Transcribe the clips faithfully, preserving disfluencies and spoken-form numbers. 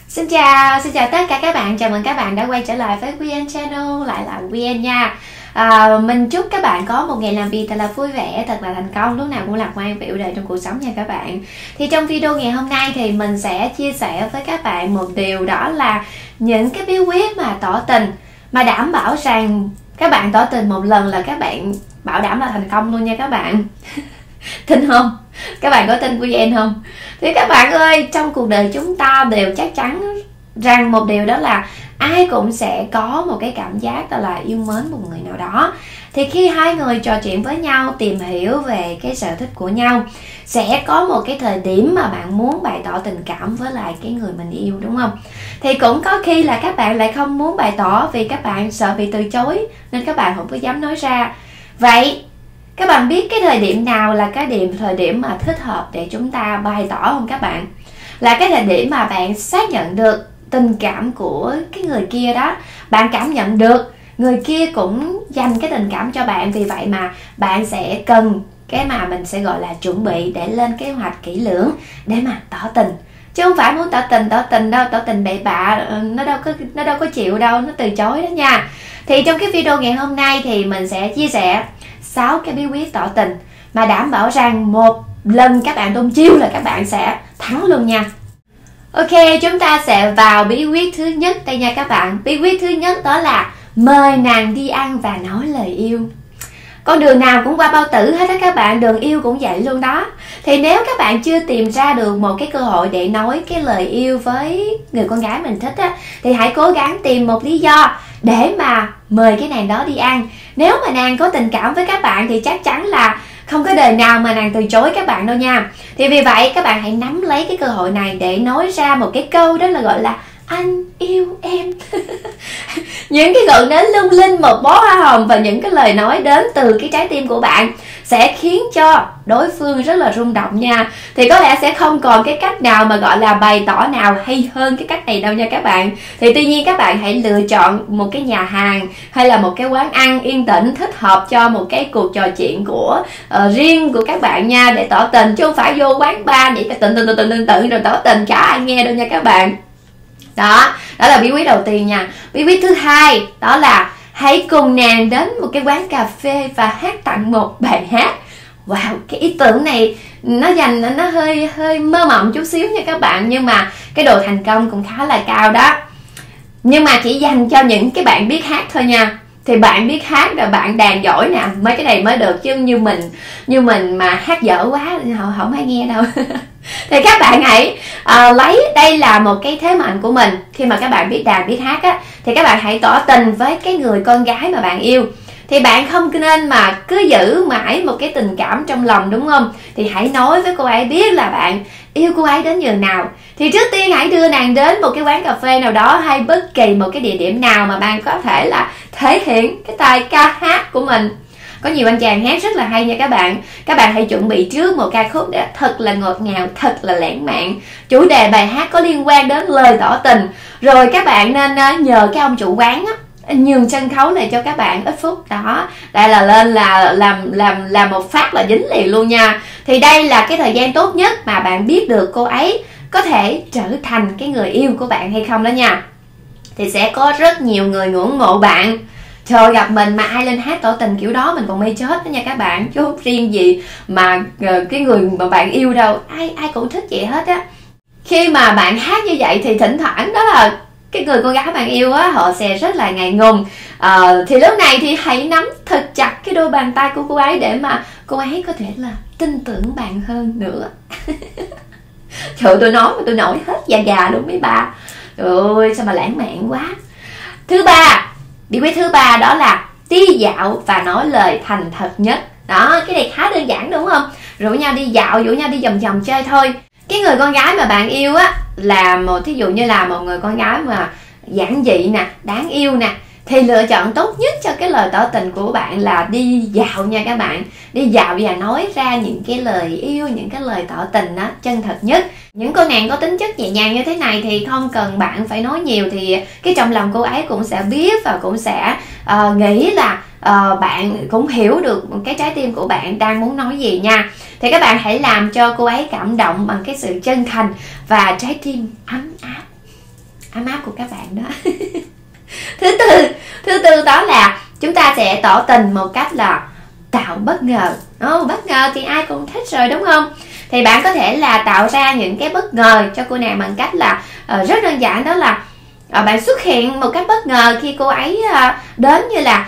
Xin chào, xin chào tất cả các bạn, chào mừng các bạn đã quay trở lại với Quy Anh Channel, lại là Quy Anh nha. à, Mình chúc các bạn có một ngày làm việc thật là vui vẻ, thật là thành công, lúc nào cũng lạc quan và yêu đời trong cuộc sống nha các bạn. Thì trong video ngày hôm nay thì mình sẽ chia sẻ với các bạn một điều, đó là những cái bí quyết mà tỏ tình mà đảm bảo rằng các bạn tỏ tình một lần là các bạn bảo đảm là thành công luôn nha các bạn. Tin không? Các bạn có tin Quy Anh không? Thì các bạn ơi, trong cuộc đời chúng ta đều chắc chắn rằng một điều, đó là ai cũng sẽ có một cái cảm giác đó là yêu mến một người nào đó. Thì khi hai người trò chuyện với nhau, tìm hiểu về cái sở thích của nhau, sẽ có một cái thời điểm mà bạn muốn bày tỏ tình cảm với lại cái người mình yêu, đúng không? Thì cũng có khi là các bạn lại không muốn bày tỏ vì các bạn sợ bị từ chối, nên các bạn không có dám nói ra. Vậy các bạn biết cái thời điểm nào là cái điểm thời điểm mà thích hợp để chúng ta bày tỏ không các bạn? Là cái thời điểm mà bạn xác nhận được tình cảm của cái người kia đó. Bạn cảm nhận được người kia cũng dành cái tình cảm cho bạn, vì vậy mà bạn sẽ cần cái mà mình sẽ gọi là chuẩn bị để lên kế hoạch kỹ lưỡng để mà tỏ tình. Chứ không phải muốn tỏ tình tỏ tình đâu, tỏ tình bậy bạ nó đâu có nó đâu có chịu đâu, nó từ chối đó nha. Thì trong cái video ngày hôm nay thì mình sẽ chia sẻ sáu cái bí quyết tỏ tình mà đảm bảo rằng một lần các bạn tung chiêu là các bạn sẽ thắng luôn nha. Ok, chúng ta sẽ vào bí quyết thứ nhất đây nha các bạn. Bí quyết thứ nhất đó là mời nàng đi ăn và nói lời yêu. Con đường nào cũng qua bao tử hết á các bạn, đường yêu cũng vậy luôn đó. Thì nếu các bạn chưa tìm ra được một cái cơ hội để nói cái lời yêu với người con gái mình thích á, thì hãy cố gắng tìm một lý do để mà mời cái nàng đó đi ăn. Nếu mà nàng có tình cảm với các bạn thì chắc chắn là không có đời nào mà nàng từ chối các bạn đâu nha. Thì vì vậy các bạn hãy nắm lấy cái cơ hội này để nói ra một cái câu, đó là gọi là anh yêu em. Những cái ngọn nến lung linh, một bó hoa hồng và những cái lời nói đến từ cái trái tim của bạn sẽ khiến cho đối phương rất là rung động nha. Thì có lẽ sẽ không còn cái cách nào mà gọi là bày tỏ nào hay hơn cái cách này đâu nha các bạn. Thì tuy nhiên các bạn hãy lựa chọn một cái nhà hàng hay là một cái quán ăn yên tĩnh thích hợp cho một cái cuộc trò chuyện của uh, riêng của các bạn nha, để tỏ tình, chứ không phải vô quán bar để tự tự tự tự tự tự rồi tỏ tình chả ai nghe đâu nha các bạn. Đó, đó là bí quyết đầu tiên nha. Bí quyết thứ hai đó là hãy cùng nàng đến một cái quán cà phê và hát tặng một bài hát. Wow, cái ý tưởng này nó dành nó hơi hơi mơ mộng chút xíu nha các bạn, nhưng mà cái độ thành công cũng khá là cao đó. Nhưng mà chỉ dành cho những cái bạn biết hát thôi nha. Thì bạn biết hát rồi, bạn đàn giỏi nè, mấy cái này mới được, chứ như mình như mình mà hát dở quá thì không, không ai nghe đâu. Thì các bạn hãy uh, lấy đây là một cái thế mạnh của mình. Khi mà các bạn biết đàn biết hát á, thì các bạn hãy tỏ tình với cái người con gái mà bạn yêu. Thì bạn không nên mà cứ giữ mãi một cái tình cảm trong lòng, đúng không? Thì hãy nói với cô ấy biết là bạn yêu cô ấy đến nhường nào. Thì trước tiên hãy đưa nàng đến một cái quán cà phê nào đó, hay bất kỳ một cái địa điểm nào mà bạn có thể là thể hiện cái tài ca hát của mình. Có nhiều anh chàng hát rất là hay nha các bạn. Các bạn hãy chuẩn bị trước một ca khúc để thật là ngọt ngào, thật là lãng mạn. Chủ đề bài hát có liên quan đến lời tỏ tình. Rồi các bạn nên nhờ cái ông chủ quán á, nhường sân khấu này cho các bạn ít phút đó. Đây là lên là làm làm làm một phát là dính liền luôn nha. Thì đây là cái thời gian tốt nhất mà bạn biết được cô ấy có thể trở thành cái người yêu của bạn hay không đó nha. Thì sẽ có rất nhiều người ngưỡng mộ bạn. Trời, gặp mình mà ai lên hát tỏ tình kiểu đó mình còn mê chết đó nha các bạn, chứ không riêng gì mà cái người mà bạn yêu đâu, ai ai cũng thích vậy hết á. Khi mà bạn hát như vậy thì thỉnh thoảng đó là cái người con gái bạn yêu á, họ sẽ rất là ngại ngùng. à, Thì lúc này thì hãy nắm thật chặt cái đôi bàn tay của cô ấy để mà cô ấy có thể là tin tưởng bạn hơn nữa. Trời, tôi nói mà tôi nổi hết da gà luôn mấy bà. Trời ơi, sao mà lãng mạn quá. Thứ ba, bí quyết thứ ba đó là đi dạo và nói lời thành thật nhất. Đó, cái này khá đơn giản đúng không? Rủ nhau đi dạo, rủ nhau đi vòng vòng chơi thôi. Cái người con gái mà bạn yêu á, là một thí dụ như là một người con gái mà giản dị nè, đáng yêu nè, thì lựa chọn tốt nhất cho cái lời tỏ tình của bạn là đi dạo nha các bạn. Đi dạo và nói ra những cái lời yêu, những cái lời tỏ tình đó chân thật nhất. Những cô nàng có tính chất nhẹ nhàng như thế này thì không cần bạn phải nói nhiều, thì cái trong lòng cô ấy cũng sẽ biết và cũng sẽ uh, nghĩ là uh, bạn cũng hiểu được cái trái tim của bạn đang muốn nói gì nha. Thì các bạn hãy làm cho cô ấy cảm động bằng cái sự chân thành và trái tim ấm áp. ấm áp của các bạn đó. Thứ tư, thứ tư đó là chúng ta sẽ tỏ tình một cách là tạo bất ngờ. Oh, bất ngờ thì ai cũng thích rồi đúng không? Thì bạn có thể là tạo ra những cái bất ngờ cho cô nàng bằng cách là uh, rất đơn giản, đó là uh, bạn xuất hiện một cách bất ngờ khi cô ấy uh, đến, như là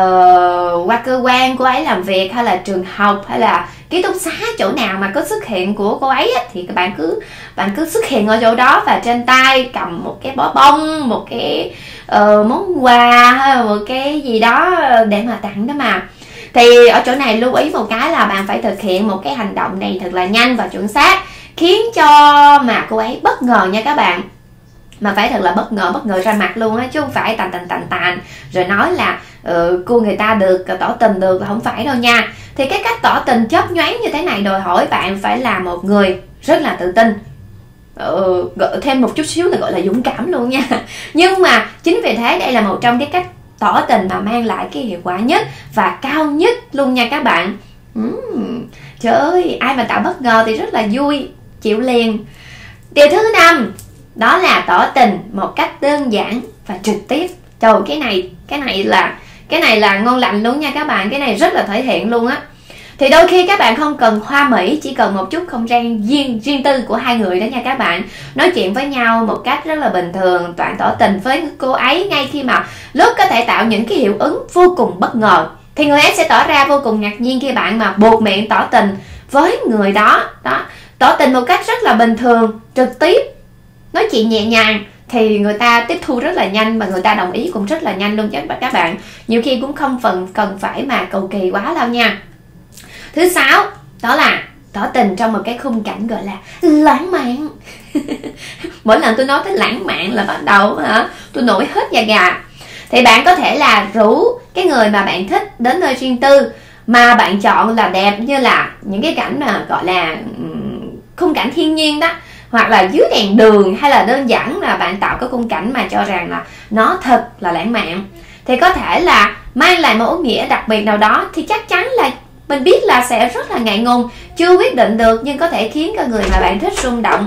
uh, qua cơ quan cô ấy làm việc, hay là trường học, hay là ký túc xá, chỗ nào mà có xuất hiện của cô ấy á, thì các bạn cứ bạn cứ xuất hiện ở chỗ đó và trên tay cầm một cái bó bông, một cái uh, món quà hay là một cái gì đó để mà tặng đó mà. Thì ở chỗ này lưu ý một cái là bạn phải thực hiện một cái hành động này thật là nhanh và chuẩn xác, khiến cho mà cô ấy bất ngờ nha các bạn. Mà phải thật là bất ngờ, bất ngờ ra mặt luôn á, chứ không phải tàn tàn tàn tàn rồi nói là uh, cô người ta được, tỏ tình được, là không phải đâu nha. Thì cái cách tỏ tình chớp nhoáng như thế này đòi hỏi bạn phải là một người rất là tự tin, uh, thêm một chút xíu là gọi là dũng cảm luôn nha. Nhưng mà chính vì thế đây là một trong cái cách tỏ tình mà mang lại cái hiệu quả nhất và cao nhất luôn nha các bạn. uhm, Trời ơi, ai mà tạo bất ngờ thì rất là vui, chịu liền. Điều thứ năm đó là tỏ tình một cách đơn giản và trực tiếp. Trời, cái này cái này là cái này là ngon lành luôn nha các bạn, cái này rất là thể hiện luôn á. Thì đôi khi các bạn không cần hoa mỹ, chỉ cần một chút không gian riêng riêng tư của hai người đó nha các bạn. Nói chuyện với nhau một cách rất là bình thường, bạn tỏ tình với cô ấy ngay khi mà lúc có thể tạo những cái hiệu ứng vô cùng bất ngờ, thì người ấy sẽ tỏ ra vô cùng ngạc nhiên khi bạn mà buộc miệng tỏ tình với người đó. Đó, tỏ tình một cách rất là bình thường, trực tiếp, nói chuyện nhẹ nhàng, thì người ta tiếp thu rất là nhanh và người ta đồng ý cũng rất là nhanh luôn chứ các bạn. Nhiều khi cũng không phần cần phải mà cầu kỳ quá đâu nha. Thứ sáu đó là tỏ tình trong một cái khung cảnh gọi là lãng mạn. Mỗi lần tôi nói tới lãng mạn là bắt đầu hả tôi nổi hết da gà. Thì bạn có thể là rủ cái người mà bạn thích đến nơi riêng tư mà bạn chọn là đẹp, như là những cái cảnh mà gọi là khung cảnh thiên nhiên đó, hoặc là dưới đèn đường, hay là đơn giản là bạn tạo cái khung cảnh mà cho rằng là nó thật là lãng mạn. Thì có thể là mang lại một ý nghĩa đặc biệt nào đó, thì chắc chắn là mình biết là sẽ rất là ngại ngùng, chưa quyết định được, nhưng có thể khiến cho người mà bạn thích rung động.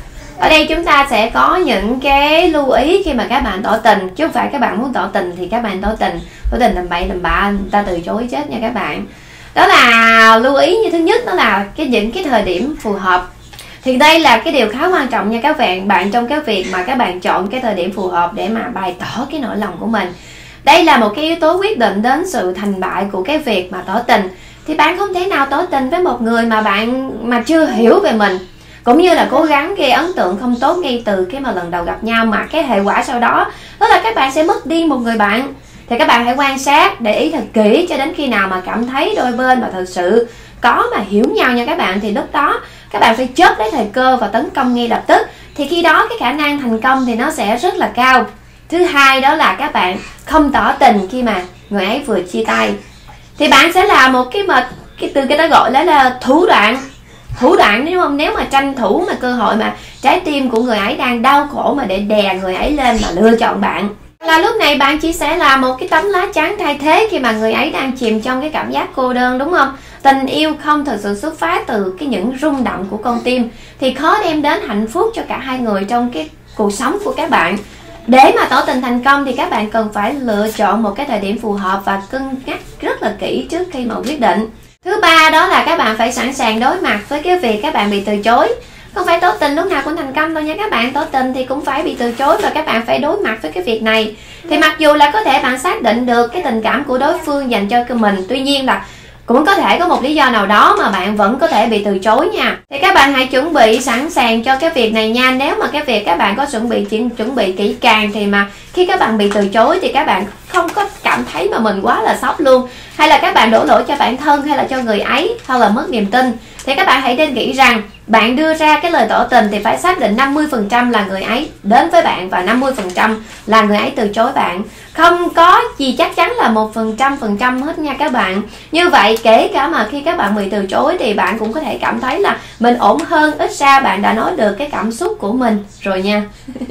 Ở đây chúng ta sẽ có những cái lưu ý khi mà các bạn tỏ tình, chứ không phải các bạn muốn tỏ tình thì các bạn tỏ tình tỏ tình làm bậy làm bạ, người ta từ chối chết nha các bạn. Đó là lưu ý như thứ nhất, đó là cái những cái thời điểm phù hợp. Thì đây là cái điều khá quan trọng nha các bạn bạn trong cái việc mà các bạn chọn cái thời điểm phù hợp để mà bày tỏ cái nỗi lòng của mình. Đây là một cái yếu tố quyết định đến sự thành bại của cái việc mà tỏ tình. Thì bạn không thể nào tỏ tình với một người mà bạn mà chưa hiểu về mình, cũng như là cố gắng gây ấn tượng không tốt ngay từ cái mà lần đầu gặp nhau, mà cái hệ quả sau đó đó là các bạn sẽ mất đi một người bạn. Thì các bạn hãy quan sát, để ý thật kỹ cho đến khi nào mà cảm thấy đôi bên mà thật sự có mà hiểu nhau nha các bạn, thì lúc đó các bạn phải chớp lấy thời cơ và tấn công ngay lập tức. Thì khi đó cái khả năng thành công thì nó sẽ rất là cao. Thứ hai đó là các bạn không tỏ tình khi mà người ấy vừa chia tay. Thì bạn sẽ là một cái mà cái từ cái đó gọi là, là thủ đoạn thủ đoạn đúng không? Nếu mà tranh thủ mà cơ hội mà trái tim của người ấy đang đau khổ mà để đè người ấy lên mà lựa chọn bạn, là lúc này bạn chỉ sẽ là một cái tấm lá chắn thay thế khi mà người ấy đang chìm trong cái cảm giác cô đơn, đúng không? Tình yêu không thực sự xuất phát từ cái những rung động của con tim thì khó đem đến hạnh phúc cho cả hai người trong cái cuộc sống của các bạn. Để mà tỏ tình thành công thì các bạn cần phải lựa chọn một cái thời điểm phù hợp và cân nhắc rất là kỹ trước khi mà quyết định. Thứ ba đó là các bạn phải sẵn sàng đối mặt với cái việc các bạn bị từ chối. Không phải tỏ tình lúc nào cũng thành công đâu nha các bạn. Tỏ tình thì cũng phải bị từ chối và các bạn phải đối mặt với cái việc này. Thì mặc dù là có thể bạn xác định được cái tình cảm của đối phương dành cho mình, tuy nhiên là cũng có thể có một lý do nào đó mà bạn vẫn có thể bị từ chối nha. Thì các bạn hãy chuẩn bị sẵn sàng cho cái việc này nha. Nếu mà cái việc các bạn có chuẩn bị chuẩn bị kỹ càng thì mà khi các bạn bị từ chối thì các bạn không có cảm thấy mà mình quá là sốc luôn, hay là các bạn đổ lỗi cho bản thân hay là cho người ấy, hay là mất niềm tin. Thì các bạn hãy nên nghĩ rằng bạn đưa ra cái lời tỏ tình thì phải xác định năm mươi phần trăm là người ấy đến với bạn và năm mươi phần trăm là người ấy từ chối bạn. Không có gì chắc chắn là một phần trăm phần trăm hết nha các bạn. Như vậy kể cả mà khi các bạn bị từ chối thì bạn cũng có thể cảm thấy là mình ổn hơn, ít ra bạn đã nói được cái cảm xúc của mình rồi nha.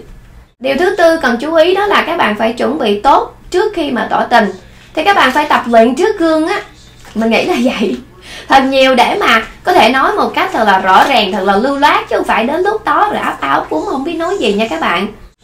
Điều thứ tư cần chú ý đó là các bạn phải chuẩn bị tốt trước khi mà tỏ tình. Thì các bạn phải tập luyện trước gương á, mình nghĩ là vậy, thật nhiều để mà có thể nói một cách thật là rõ ràng, thật là lưu loát, chứ không phải đến lúc đó rồi áp áo cuốn không biết nói gì nha các bạn.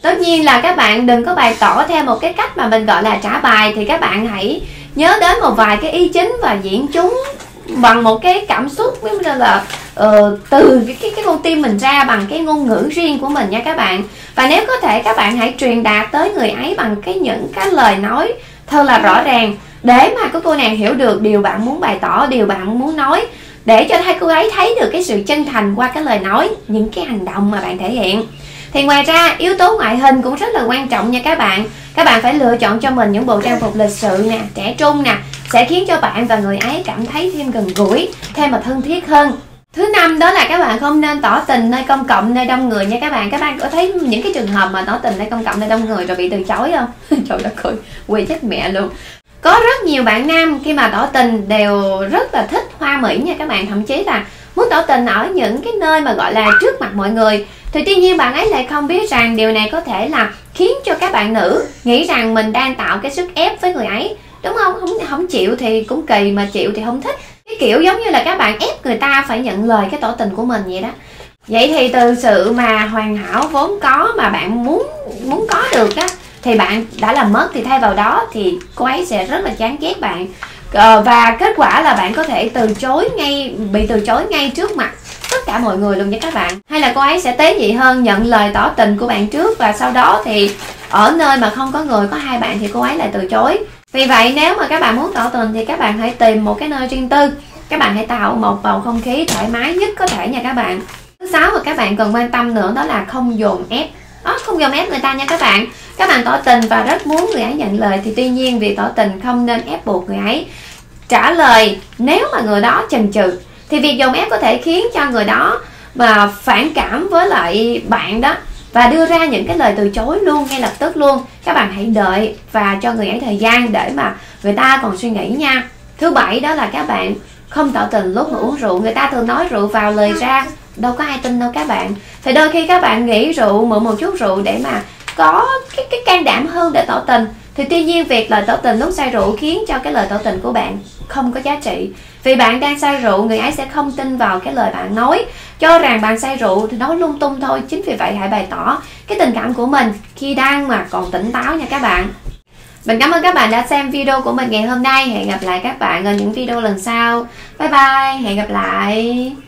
Tất nhiên là các bạn đừng có bày tỏ theo một cái cách mà mình gọi là trả bài, thì các bạn hãy nhớ đến một vài cái ý chính và diễn chúng bằng một cái cảm xúc, ví dụ là uh, từ cái, cái cái con tim mình ra, bằng cái ngôn ngữ riêng của mình nha các bạn. Và nếu có thể các bạn hãy truyền đạt tới người ấy bằng cái những cái lời nói thật là rõ ràng, để mà cái cô nàng hiểu được điều bạn muốn bày tỏ, điều bạn muốn nói, để cho hai cô ấy thấy được cái sự chân thành qua cái lời nói, những cái hành động mà bạn thể hiện. Thì ngoài ra yếu tố ngoại hình cũng rất là quan trọng nha các bạn. Các bạn phải lựa chọn cho mình những bộ trang phục lịch sự nè, trẻ trung nè, sẽ khiến cho bạn và người ấy cảm thấy thêm gần gũi, thêm mà thân thiết hơn. Thứ năm đó là các bạn không nên tỏ tình nơi công cộng, nơi đông người nha các bạn. Các bạn có thấy những cái trường hợp mà tỏ tình nơi công cộng, nơi đông người rồi bị từ chối không? Trời đất ơi, quỳ chết mẹ luôn. Có rất nhiều bạn nam khi mà tỏ tình đều rất là thích hoa mỹ nha các bạn, thậm chí là muốn tỏ tình ở những cái nơi mà gọi là trước mặt mọi người. Thì tuy nhiên bạn ấy lại không biết rằng điều này có thể là khiến cho các bạn nữ nghĩ rằng mình đang tạo cái sức ép với người ấy, đúng không? Không, không chịu thì cũng kỳ, mà chịu thì không thích. Cái kiểu giống như là các bạn ép người ta phải nhận lời cái tỏ tình của mình vậy đó. Vậy thì từ sự mà hoàn hảo vốn có mà bạn muốn muốn có được á, thì bạn đã làm mất, thì thay vào đó thì cô ấy sẽ rất là chán ghét bạn. Ờ, và kết quả là bạn có thể từ chối ngay, bị từ chối ngay trước mặt tất cả mọi người luôn nha các bạn. Hay là cô ấy sẽ tế nhị hơn, nhận lời tỏ tình của bạn trước, và sau đó thì ở nơi mà không có người, có hai bạn thì cô ấy lại từ chối. Vì vậy nếu mà các bạn muốn tỏ tình thì các bạn hãy tìm một cái nơi riêng tư, các bạn hãy tạo một bầu không khí thoải mái nhất có thể nha các bạn. Thứ sáu mà các bạn cần quan tâm nữa đó là không dồn ép. Đó, không dồn ép người ta nha các bạn. Các bạn tỏ tình và rất muốn người ấy nhận lời, thì tuy nhiên việc tỏ tình không nên ép buộc người ấy trả lời nếu mà người đó chần chừ. Thì việc dồn ép có thể khiến cho người đó mà phản cảm với lại bạn đó, và đưa ra những cái lời từ chối luôn, ngay lập tức luôn. Các bạn hãy đợi và cho người ấy thời gian để mà người ta còn suy nghĩ nha. Thứ bảy đó là các bạn không tỏ tình lúc mà uống rượu. Người ta thường nói rượu vào lời ra, đâu có ai tin đâu các bạn. Thì đôi khi các bạn nghĩ rượu, mượn một chút rượu để mà có cái, cái can đảm hơn để tỏ tình. Thì tuy nhiên việc lời tỏ tình lúc say rượu khiến cho cái lời tỏ tình của bạn không có giá trị. Vì bạn đang say rượu, người ấy sẽ không tin vào cái lời bạn nói, cho rằng bạn say rượu thì nói lung tung thôi. Chính vì vậy hãy bày tỏ cái tình cảm của mình khi đang mà còn tỉnh táo nha các bạn. Mình cảm ơn các bạn đã xem video của mình ngày hôm nay. Hẹn gặp lại các bạn ở những video lần sau. Bye bye, hẹn gặp lại.